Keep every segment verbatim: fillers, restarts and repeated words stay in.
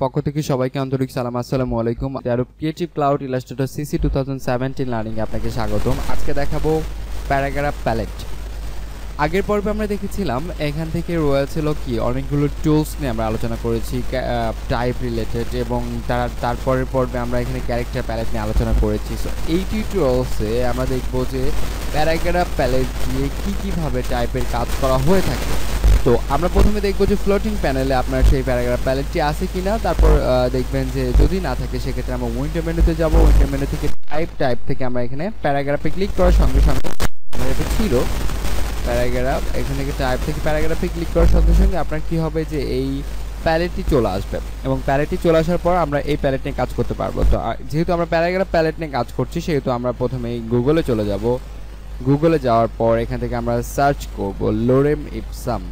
পক্ষ থেকে সবাইকে আন্তরিক সালাম। আসসালামু আলাইকুম। Adobe Creative Cloud Illustrator CC two thousand seventeen learning এ আপনাকে স্বাগতম। আজকে দেখাবো প্যারাগ্রাফ প্যালেট। আগের পর্বে আমরা দেখেছিলাম এখান থেকে রয়েছিল কি অনেকগুলো টুলস নিয়ে আমরা আলোচনা করেছি টাইপ রিলেটেড, এবং তার তারপরের পর্বে আমরা এখানে ক্যারেক্টার প্যালেট নিয়ে আলোচনা করেছি। সো এই টিউটোরিয়ালসে আমরা দেখব যে প্যারাগ্রাফ প্যালেট দিয়ে কী কীভাবে টাইপের কাজ করা হয়ে থাকে। তো আমরা প্রথমে দেখব যে ফ্লোটিং প্যানেলে আপনার সেই প্যারাগ্রাফ প্যালেটটি আছে কিনা। তারপর দেখবেন যে যদি না থাকে সেক্ষেত্রে আমরা উইন্ডো মেনুতে যাব। উইন্ডো মেনু থেকে টাইপ টাইপ থেকে আমরা এখানে প্যারাগ্রাফে ক্লিক করার সঙ্গে সঙ্গে এটা ছিল প্যারাগ্রাফ, এখান থেকে টাইপ থেকে প্যারাগ্রাফে ক্লিক করার সঙ্গে সঙ্গে আপনার কি হবে যে এই প্যালেটটি চলে আসবে, এবং প্যালেটটি চলে আসার পর আমরা এই প্যালেট নিয়ে কাজ করতে পারবো। তো যেহেতু আমরা প্যারাগ্রাফ প্যালেট নিয়ে কাজ করছি সেহেতু আমরা প্রথমে গুগলে চলে যাব। গুগলে যাওয়ার পর এখান থেকে আমরা সার্চ করব লোরেম ইপসাম।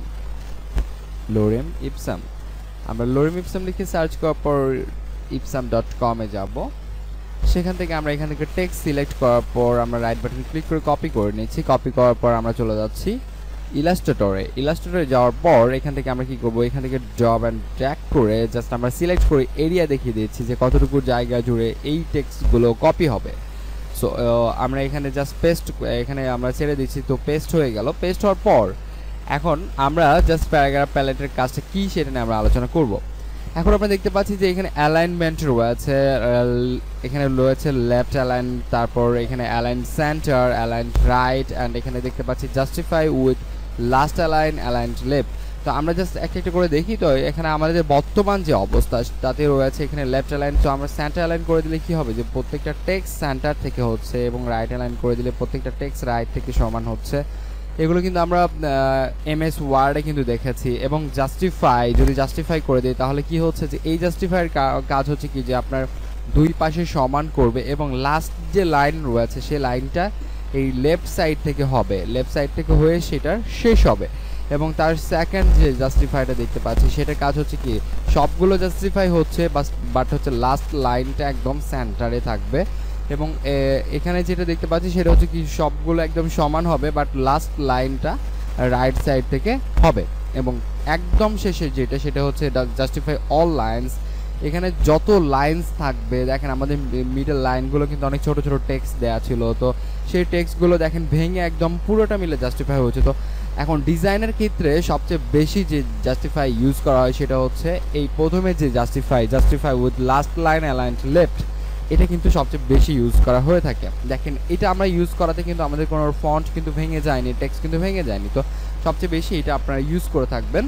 লোরেম ইপসাম আমরা লোরেম ইপসাম লিখে সার্চ করার পর ইপসাম ডট কমে যাব। সেখান থেকে আমরা এখান থেকে টেক্সট সিলেক্ট করার পর আমরা রাইট বাটন ক্লিক করে কপি করে নিচ্ছি। কপি করার পর আমরা চলে যাচ্ছি ইলাস্ট্রেটরে। ইলাস্ট্রেটরে যাওয়ার পর এখান থেকে আমরা কি করব, এখান থেকে ড্রপ অ্যান্ড ড্র্যাগ করে জাস্ট আমরা সিলেক্ট করে এরিয়া দেখিয়ে দিচ্ছি যে কতটুকু জায়গা জুড়ে এই টেক্সটগুলো কপি হবে। সো আমরা এখানে জাস্ট পেস্ট এখানে আমরা ছেড়ে দিচ্ছি। তো পেস্ট হয়ে গেল। পেস্ট হওয়ার পর এখন আমরা জাস্ট প্যারাগ্রাফ প্যালেটের কাজটা কী সেটা নিয়ে আমরা আলোচনা করব। এখন আমরা দেখতে পাচ্ছি যে এখানে অ্যালাইনমেন্ট রয়েছে, এখানে রয়েছে লেফট অ্যালাইন, তারপর এখানে align centre, align right, and এখানে দেখতে পাচ্ছি justify with last align, align left. তো আমরা জাস্ট একটা একটা করে দেখি। তো এখানে আমাদের বর্তমান যে অবস্থা তাতে রয়েছে এখানে লেফট অ্যালাইন। তো আমরা সেন্টার অ্যালাইন করে দিলে কি হবে যে প্রত্যেকটা টেক্সট সেন্টার থেকে হচ্ছে, এবং রাইট অ্যালাইন করে দিলে প্রত্যেকটা টেক্সট রাইট থেকে সমান হচ্ছে। এগুলো কিন্তু আমরা এমএস ওয়ার্ডে কিন্তু দেখেছি। এবং জাস্টিফাই যদি জাস্টিফাই করে দিই তাহলে কি হচ্ছে যে এই জাস্টিফাইয়ের কাজ হচ্ছে কি যে আপনার দুই পাশে সমান করবে, এবং লাস্ট যে লাইন রয়েছে সেই লাইনটা এই লেফট সাইড থেকে হবে, লেফট সাইড থেকে হয়ে সেটার শেষ হবে। এবং তার সেকেন্ড যে জাস্টিফাইটা দেখতে পাচ্ছি সেটার কাজ হচ্ছে কি সবগুলো জাস্টিফাই হচ্ছে, বাট হচ্ছে লাস্ট লাইনটা একদম সেন্টারে থাকবে। এবং এখানে যেটা দেখতে পাচ্ছি সেটা হচ্ছে কি সবগুলো একদম সমান হবে, বাট লাস্ট লাইনটা রাইট সাইড থেকে হবে। এবং একদম শেষে যেটা সেটা হচ্ছে জাস্টিফাই অল লাইন্স। এখানে যত লাইন্স থাকবে দেখেন আমাদের মিডল লাইনগুলো কিন্তু অনেক ছোট ছোট টেক্সট দেওয়া ছিল, তো সেই টেক্সটগুলো দেখেন ভেঙে একদম পুরোটা মিলে জাস্টিফাই হচ্ছে। তো এখন ডিজাইনের ক্ষেত্রে সবচেয়ে বেশি যে জাস্টিফাই ইউজ করা হয় সেটা হচ্ছে এই প্রথমে যে justify justify with last line align left, এটা কিন্তু সবচেয়ে বেশি ইউজ করা হয়ে থাকে। দেখেন এটা আমরা ইউজ করাতে কিন্তু আমাদের কোনো ফন্ট কিন্তু ভেঙে যায়নি, টেক্সট কিন্তু ভেঙে যায়নি। তো সবচেয়ে বেশি এটা আপনারা ইউজ করে থাকবেন।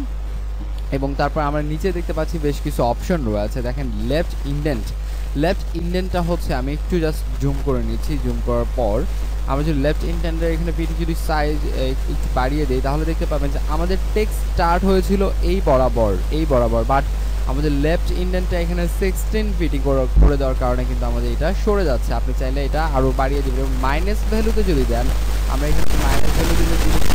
এবং তারপর আমরা নিচে দেখতে পাচ্ছি বেশ কিছু অপশন রয়েছে। দেখেন লেফট ইন্ডেন্ট। লেফট ইন্ডেন্টটা হচ্ছে আমি একটু জাস্ট জুম করে নিচ্ছি। জুম করার পর আমরা যদি লেফট ইন্ডেন্টের এখানে পিটি যদি সাইজ একটু বাড়িয়ে দিই তাহলে দেখতে পাবেন যে আমাদের টেক্সট স্টার্ট হয়েছিল এই বরাবর এই বরাবর বাট আমাদের লেফট ইন্ডেন্টটা এখানে সিক্সটিন ফিটি করে দেওয়ার কারণে কিন্তু আমাদের এটা সরে যাচ্ছে। আপনি চাইলে এটা আরও বাড়িয়ে দেবেন। মাইনাস ভ্যালুতে যদি দেন, আমরা এখানে মাইনাস ভ্যালু দিলে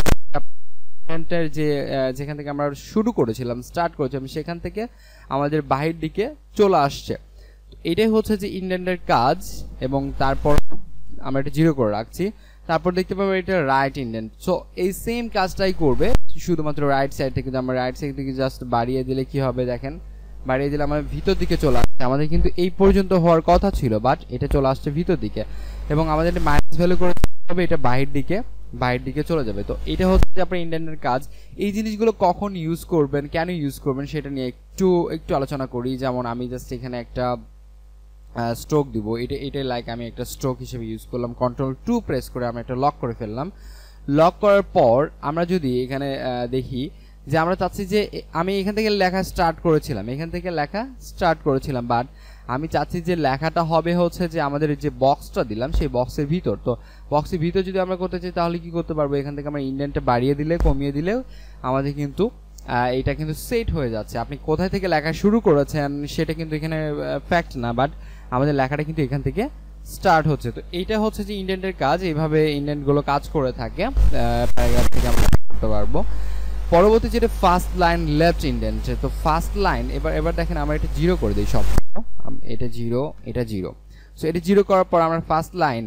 যে যেখান থেকে আমরা শুরু করেছিলাম স্টার্ট করেছিলাম সেখান থেকে আমাদের বাহির দিকে চলে আসছে। এটাই হচ্ছে যে ইন্ডেন্টের কাজ। এবং তারপর আমরা এটা জিরো করে রাখছি। তারপর দেখতে পাবো এটা রাইট ইন্ডেন্ট। সো এই সেম কাজটাই করবে, শুধুমাত্র রাইট সাইড থেকে। আমরা রাইট সাইড থেকে জাস্ট বাড়িয়ে দিলে কি হবে, দেখেন বাড়িয়ে দিলে আমাদের ভিতর দিকে চলে আসছে। আমাদের কিন্তু এই পর্যন্ত হওয়ার কথা ছিল, বাট এটা চলে আসছে ভিতর দিকে। এবং আমাদের মাইনাস ভ্যালু করে হবে এটা বাহির দিকে বাইরের দিকে চলে যাবে। তো এটা হচ্ছে আপনার ইন্ডেন্টের কাজ। এই জিনিসগুলো কখন ইউজ করবেন, কেন ইউজ করবেন সেটা নিয়ে একটু একটু আলোচনা করি। যেমন আমি জাস্ট এখানে একটা স্ট্রোক দিব, এটা এটাই লাইক আমি একটা স্ট্রোক হিসেবে ইউজ করলাম। কন্ট্রোল টু প্রেস করে আমরা একটা লক করে ফেললাম। লক করার পর আমরা যদি এখানে দেখি যে আমরা চাচ্ছি যে আমি এখান থেকে লেখা স্টার্ট করেছিলাম এখান থেকে লেখা স্টার্ট করেছিলাম বাট আমি চাচ্ছি যে লেখাটা হবে হচ্ছে যে আমাদের যে বক্সটা দিলাম সেই বক্সের ভিতর। তো বক্সের ভিতর যদি আমরা করতে চাই তাহলে কি করতে পারবো, এখান থেকে আমরা ইন্ডেন্টটা বাড়িয়ে দিলে কমিয়ে দিলেও আমাদের কিন্তু এটা কিন্তু সেট হয়ে যাচ্ছে। আপনি কোথায় থেকে লেখা শুরু করেছেন সেটা কিন্তু এখানে ফ্যাক্ট না, বাট আমাদের লেখাটা কিন্তু এখান থেকে স্টার্ট হচ্ছে। তো এইটা হচ্ছে যে ইন্ডেন্টের কাজ। এইভাবে ইন্ডেন্টগুলো কাজ করে থাকে, প্যারাগ্রাফ থেকে আমরা করতে পারবো। পরবর্তী যেটা ফার্স্ট লাইন লেফট ইন্ডেন্ট। তো ফার্স্ট লাইন এবার এবার দেখেন আমরা এটা জিরো করে দিই সব, এটা জিরো এটা জিরো। সো এটা জিরো করার পর আমরা ফার্স্ট লাইন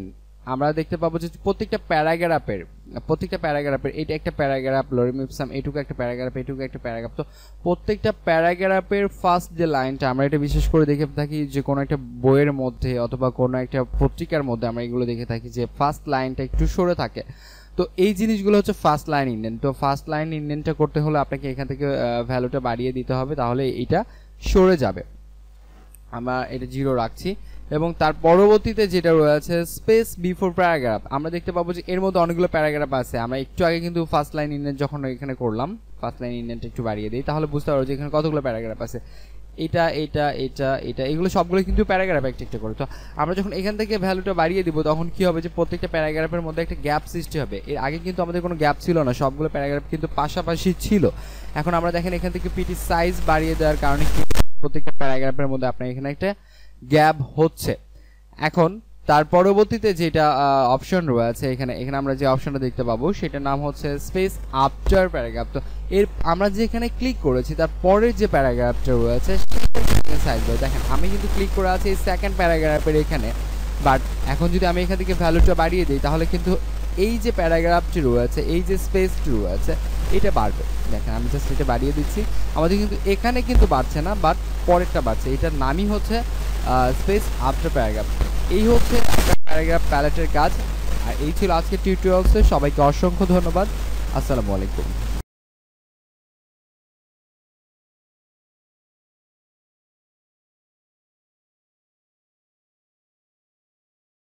আমরা দেখতে পাবো যে প্রত্যেকটা প্যারাগ্রাফের প্রত্যেকটা প্যারাগ্রাফের এটা একটা প্যারাগ্রাফ, লরিম ইপসাম এটুকু একটা প্যারাগ্রাফ, এটুকু একটা প্যারাগ্রাফ। তো প্রত্যেকটা প্যারাগ্রাফের ফার্স্ট যে লাইনটা আমরা এটা বিশেষ করে দেখে থাকি যে কোনো একটা বইয়ের মধ্যে অথবা কোনো একটা পত্রিকার মধ্যে আমরা এগুলো দেখে থাকি যে ফার্স্ট লাইনটা একটু সরে থাকে। তো এই জিনিসগুলো হচ্ছে ফার্স্ট লাইন ইন্ডেন্ট। তো ফার্স্ট লাইন ইন্ডেন্টটা করতে হলে আপনাকে এখান থেকে ভ্যালুটা বাড়িয়ে দিতে হবে, তাহলে এইটা সরে যাবে। আমরা এটা জিরো রাখছি এবং তার পরবর্তীতে যেটা রয়েছে স্পেস বিফোর প্যারাগ্রাফ, আমরা দেখতে পাবো যে এর মধ্যে অনেকগুলো প্যারাগ্রাফ আছে। আমরা একটু আগে কিন্তু ফার্স্ট লাইন ইন্ডেন্ট যখন এখানে করলাম, ফার্স্ট লাইন ইন্ডেন্ট একটু বাড়িয়ে দিই, তাহলে বুঝতে পারবো যে এখানে কতগুলো প্যারাগ্রাফ আছে। এটা এটা এটা এটা এগুলো সবগুলো কিন্তু প্যারাগ্রাফ একটা একটা করে। তো আমরা যখন এখান থেকে ভ্যালুটা বাড়িয়ে দিব তখন কি হবে যে প্রত্যেকটা প্যারাগ্রাফের মধ্যে একটা গ্যাপ সৃষ্টি হবে। এর আগে কিন্তু আমাদের কোনো গ্যাপ ছিল না, সবগুলো প্যারাগ্রাফ কিন্তু পাশাপাশি ছিল। এখন আমরা দেখেন এখান থেকে পিটি সাইজ বাড়িয়ে দেওয়ার কারণে প্রত্যেকটা প্যারাগ্রাফের মধ্যে আপনার এখানে একটা গ্যাপ হচ্ছে। এখন তার পরবর্তীতে যেটা অপশন রয়েছে এখানে এখানে আমরা যে অপশনটা দেখতে পাবো সেটার নাম হচ্ছে স্পেস আফটার প্যারাগ্রাফ। তো এর আমরা যেখানে ক্লিক করেছি তার পরের যে প্যারাগ্রাফটা রয়েছে সাইজ বাড়ে। দেখেন আমি কিন্তু ক্লিক করে আছি এই সেকেন্ড প্যারাগ্রাফের এখানে, বাট এখন যদি আমি এখান থেকে ভ্যালুটা বাড়িয়ে দিই তাহলে কিন্তু এই যে প্যারাগ্রাফটি রয়েছে, এই যে স্পেসটি রয়েছে, এটা বাড়বে। দেখেন আমি জাস্ট এটা বাড়িয়ে দিচ্ছি, আমাদের কিন্তু এখানে কিন্তু বাড়ছে না, বাট পরেরটা বাড়ছে। এটার নামই হচ্ছে স্পেস আফটার প্যারাগ্রাফ। এই হচ্ছে একটা প্যারাগ্রাফ প্যালেটের কাজ। আর এই ছিল আজকের টিউটোরিয়ালসে। সবাইকে অসংখ্য ধন্যবাদ। আসসালামু আলাইকুম।